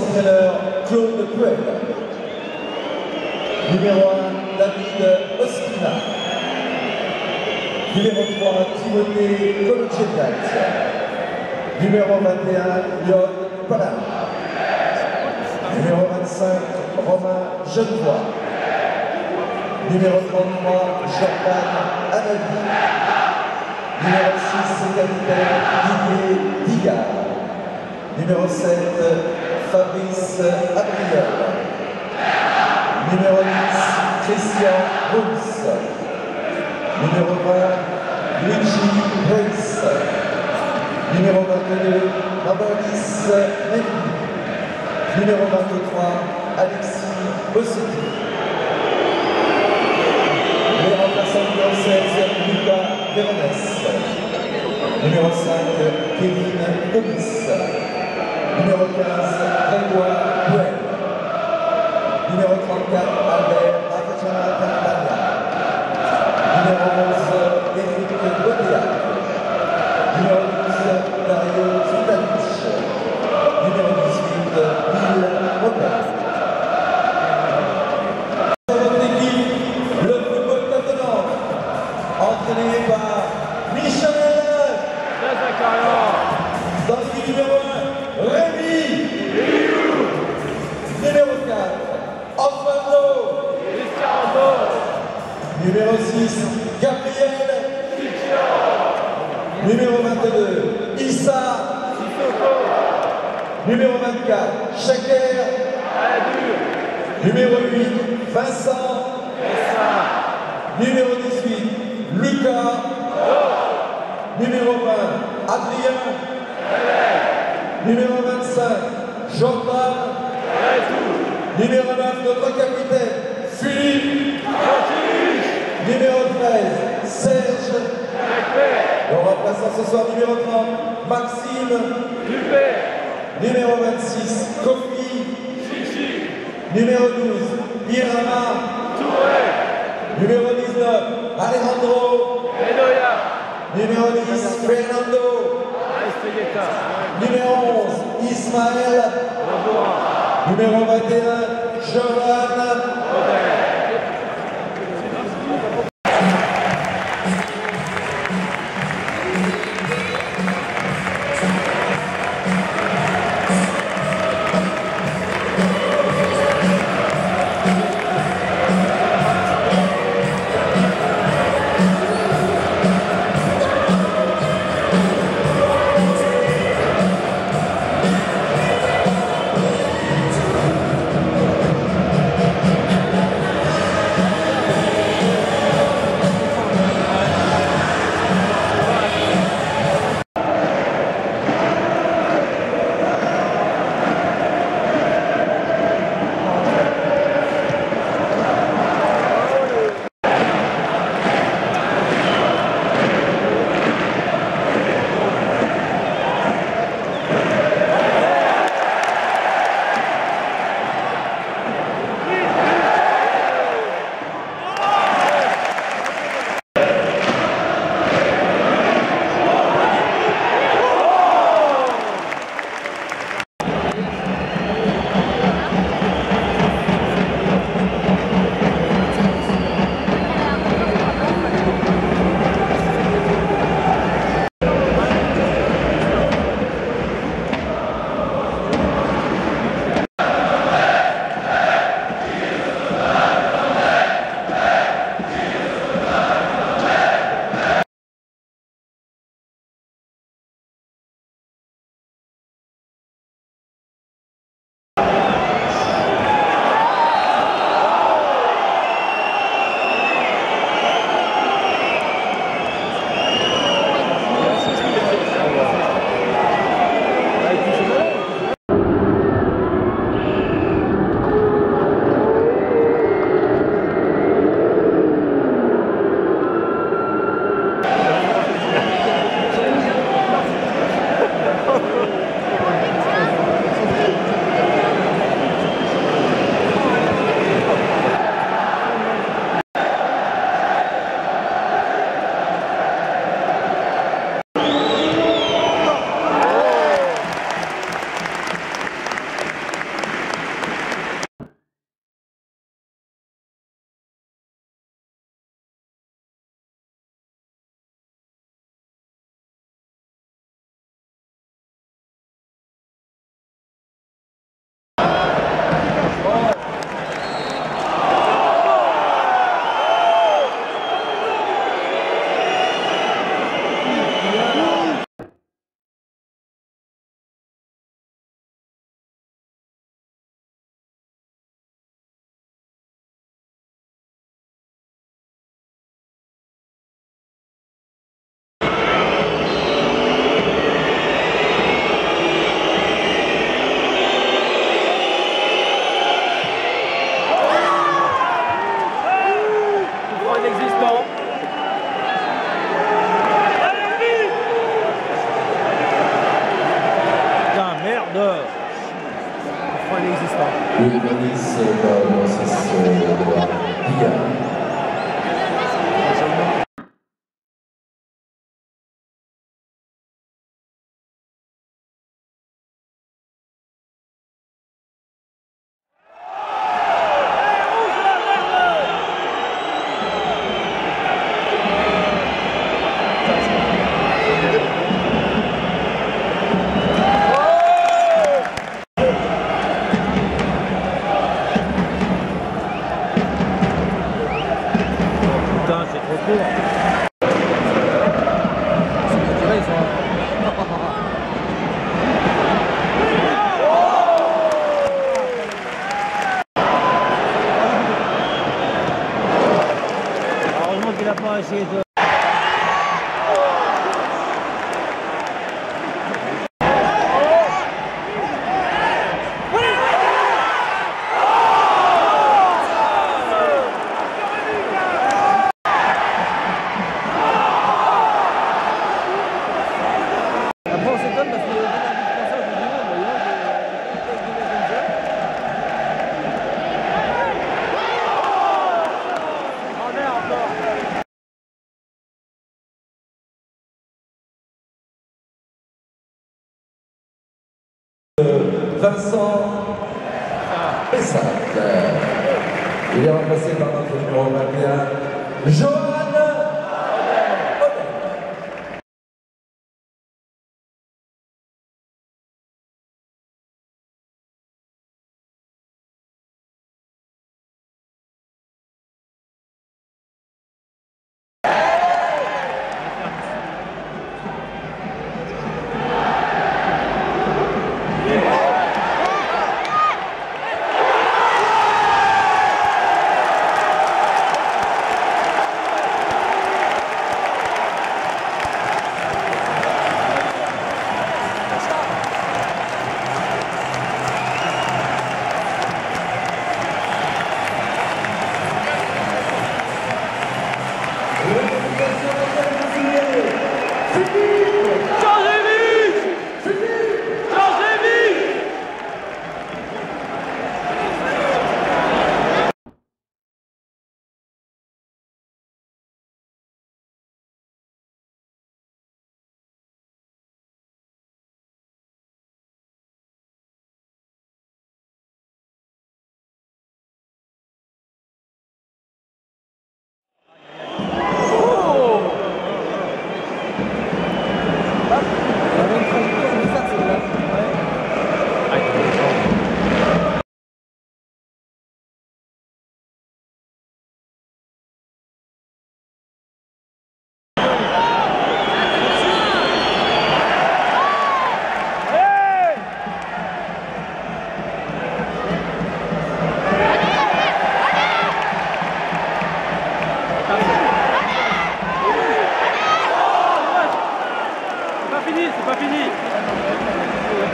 entraîneur Claude Puel. Numéro 1, David Ospina. Numéro 3, Timothée Kolochenat. Numéro 21, Yon Palam. Numéro 25, Romain Genevois. Numéro 33, Jordan Anadi. Numéro 6, capitaine Didier Digard. Numéro 7, Fabrice Abriol. Numéro 10, Christian Rousse. Numéro 20, Luigi Reis. Numéro 22, Maurice Mendy. Numéro 23, Alexis Bossetti. Les remplaçants numéro 16, Lucas Verones. Numéro 5, Kevin Gomis. Numéro 15, Grégoire Puel. Numéro 34, Albert Avicena-Campagna. Numéro 11, Eric Botea. Numéro 12, Dario Zutanic. Numéro 18, Bill Robert. Votre équipe, le football club de Nantes, entraîné par Michel. Dans l'équipe numéro 1, Rémi. Numéro 4, Osvaldo. Numéro 6, Gabriel. Numéro 22, Issa. Numéro 24, Chaker. Numéro 8, Vincent. Numéro 18, Lucas. Numéro 20, Adrien. Numéro 25, Jordan. Numéro 9, notre capitaine, Philippe. Numéro 13, Serge. Le remplaçant ce soir, numéro 30, Maxime. Numéro 26, Kofi. Numéro 12, Birama. Numéro 19, Alejandro. Numéro 10, Fernando. Numéro 11, Ismaël. Numéro 21, Jovan. deux. Enfin, inexistant. Oui, Denis, c'est Dia. Putain, c'est trop court. Heureusement qu'il n'a pas essayé de... Vincent Pessac. Il est remplacé par notre numéro 21, Johan. C'est pas fini.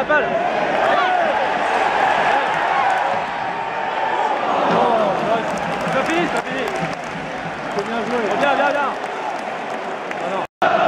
la balle. Non, c'est pas fini, c'est pas fini. C'est bien joué. Viens, viens, viens. Ah non.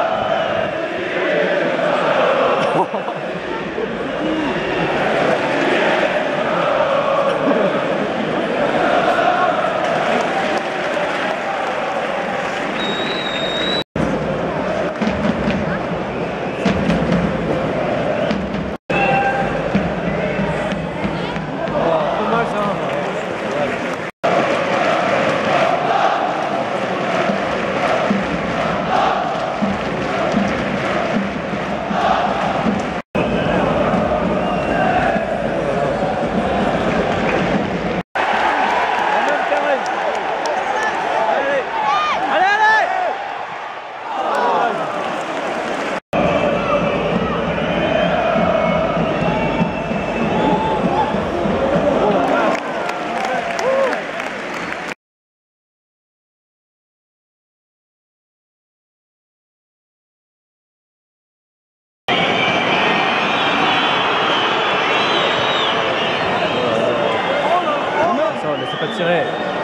Laissez pas tirer.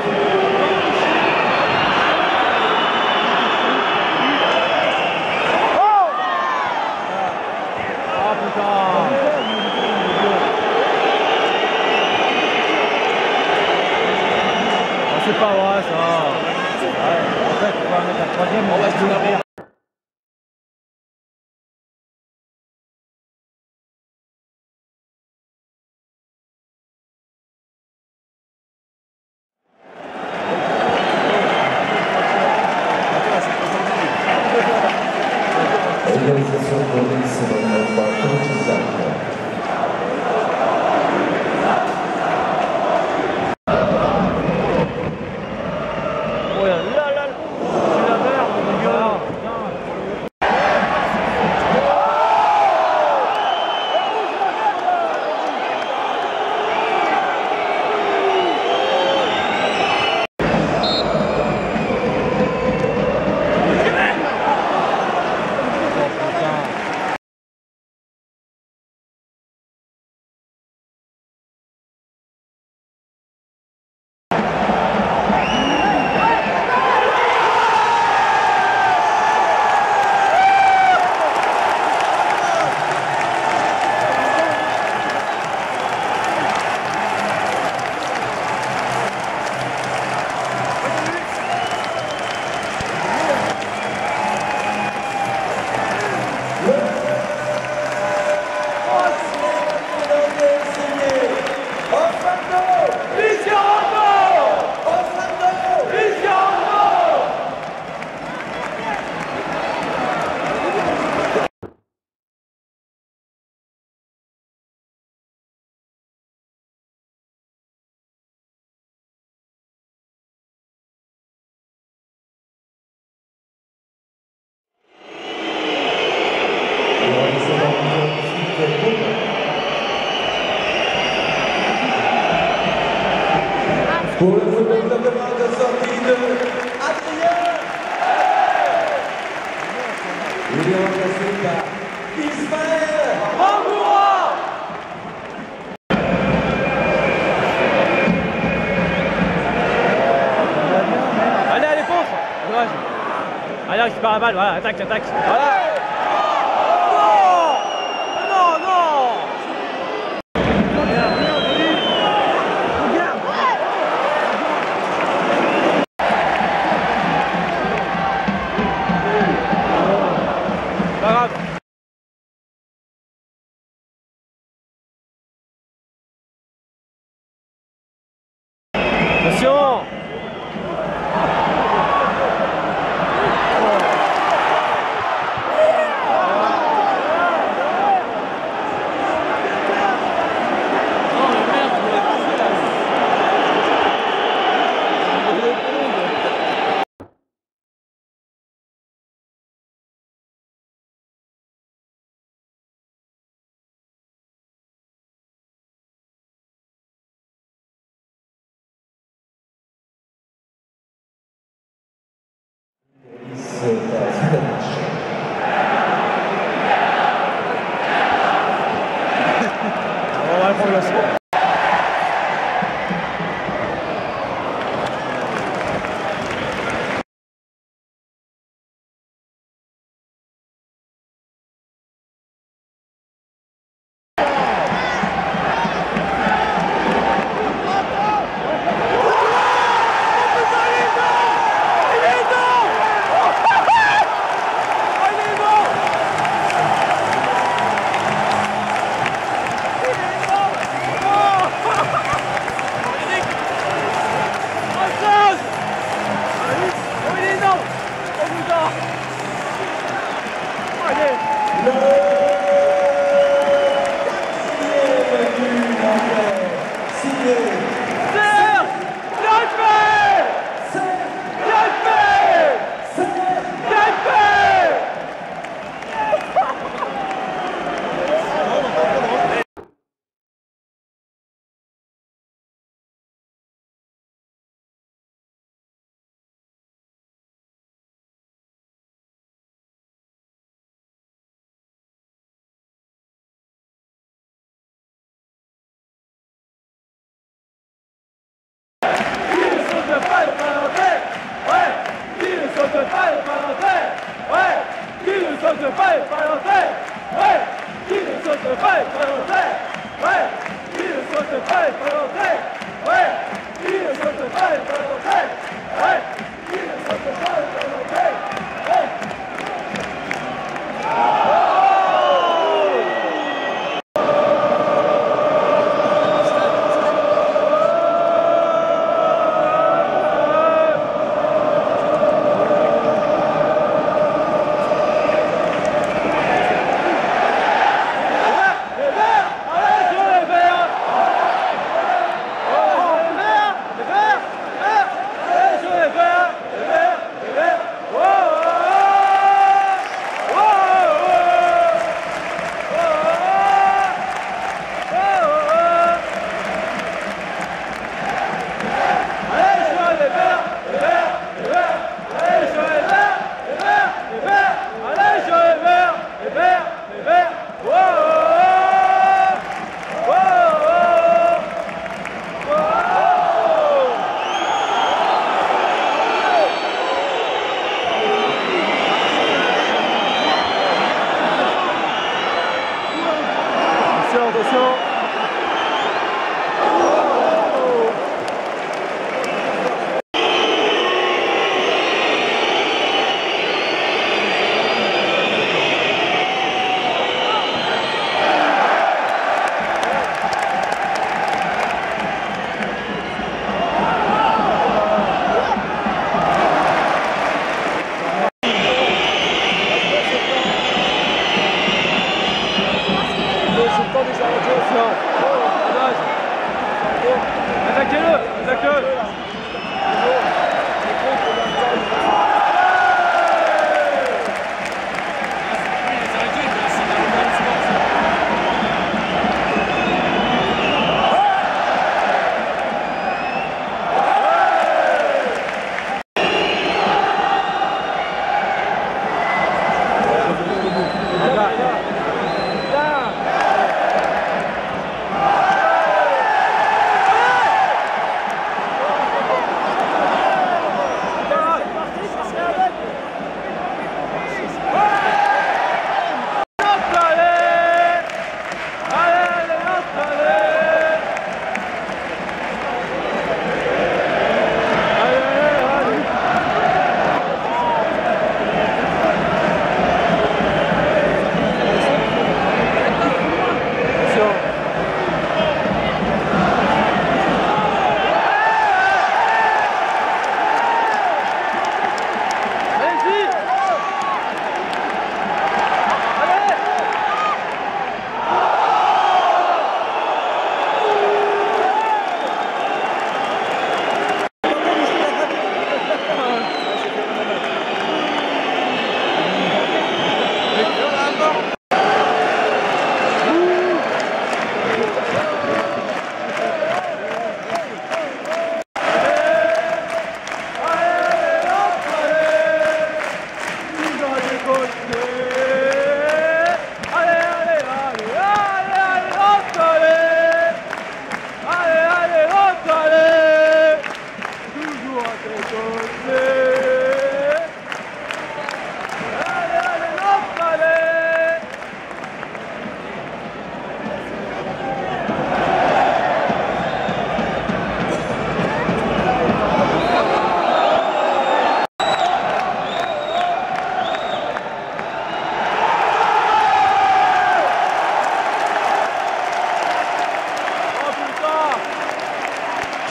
Oh putain. C'est pas vrai ça. Ouais, en fait, on va mettre la troisième. On va se faire. Égalisation pour Nice dans le parcours de Zach. Oh là là là, c'est la merde, mon gars. Pour le football club de Marseille, sortie de Adrien. Il est remplacé par Ismaël Ramboura. Allez, allez, contre. Dommage. Allez, récupère la balle, voilà, attaque, attaque. Voilà. Non, non, non. Pas grave. Attention. la prolongation.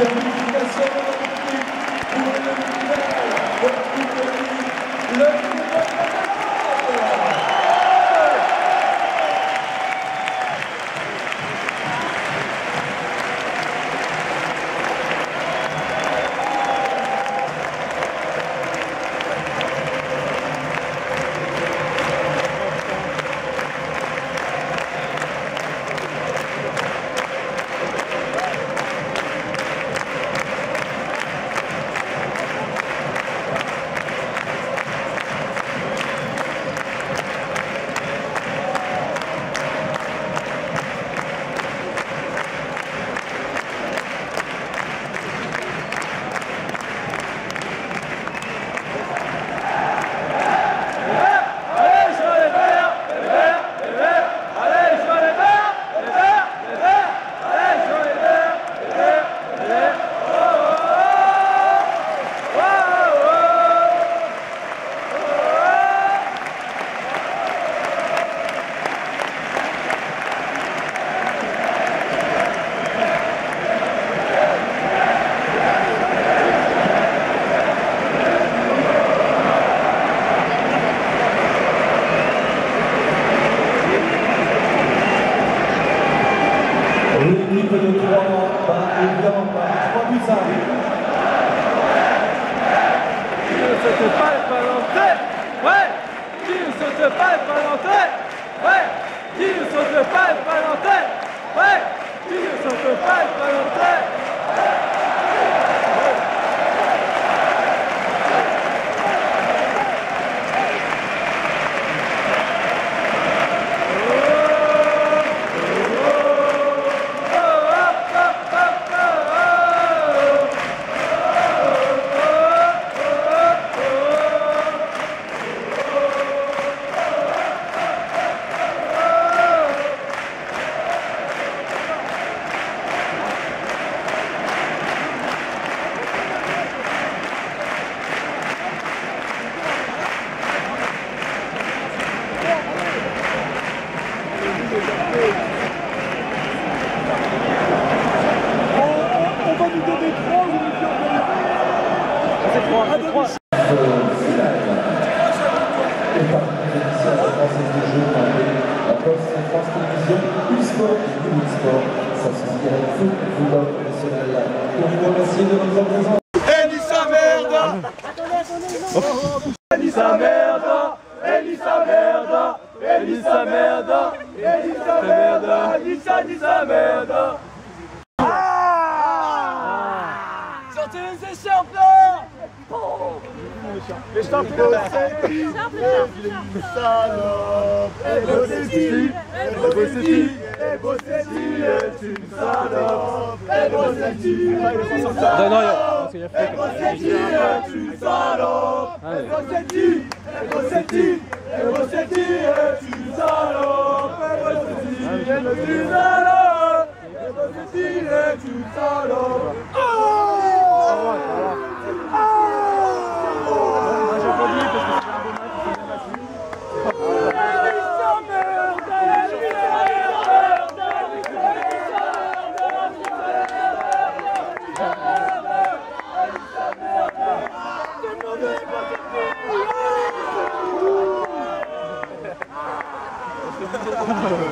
Qualification de notre équipe pour le mondial. Le L'équipe de 3 bat évidemment par 3 buts à 1. Qui ne saute pas le palantais? Ouais. Qui ne saute pas le palantais? Ouais. Qui ne saute pas le palantais? Ouais. Qui ne saute pas le palantais? On va nous donner 3 ou nous dire C'est 3. France Télévisions, U-Sport et Sport, ça se direct foot, football professionnel. Pour vous remercier de votre présence. Elle dit sa merde. Elle dit sa merde. Elle dit sa merde. Elle dit sa merde. Elle dit sa merde. Elle dit sa merde. Sortez les écharpes là. Les écharpes là. Salope. Et Bossetti est une salope. Et Bossetti est une salope. Et Bossetti est une salope. Et Bossetti est une salope. Oh,